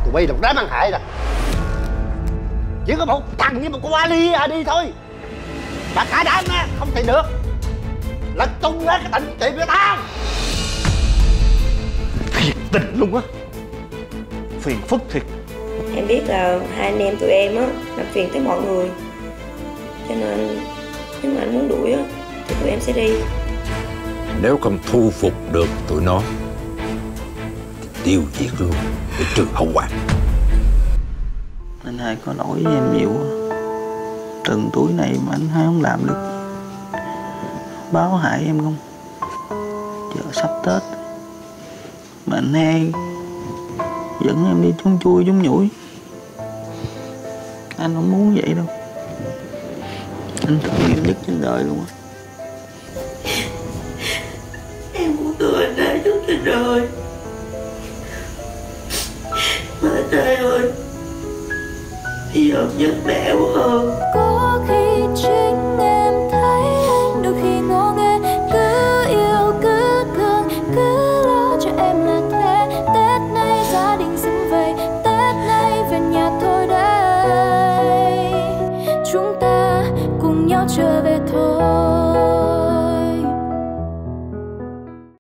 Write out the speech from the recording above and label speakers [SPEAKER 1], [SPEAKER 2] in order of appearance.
[SPEAKER 1] tụi bay là một đám ăn hại rồi. Chỉ có một thằng với một cô Ali đi thôi. Mà cả đám nha, không thể được là tung hết cái tịnh tiệm cho tao. Thiệt tình luôn á, phiền phức thiệt.
[SPEAKER 2] Em biết là hai anh em tụi em á làm phiền tới mọi người, cho nên nếu mà anh muốn đuổi á thì tụi em sẽ đi.
[SPEAKER 3] Nếu không thu phục được tụi nó thì tiêu diệt luôn để trừ hậu quả.
[SPEAKER 4] Anh hai có lỗi với em nhiều. Từng tuổi này mà anh hai không làm được, báo hại em không. Giờ sắp Tết mà anh hai dẫn em đi trốn chui trốn nhủi. Anh không muốn vậy đâu. Anh thương em nhất trên đời luôn á.
[SPEAKER 2] Em muốn thương anh hai nhất trên đời. Mà anh hai ơi, bây giờ nhớ mẹ quá à.
[SPEAKER 5] Có khi chính em thấy anh đôi khi ngô nghê, cứ yêu cứ thương cứ lo cho em là thế. Tết nay gia đình xin về, Tết nay về nhà thôi đây, chúng ta cùng nhau trở về thôi.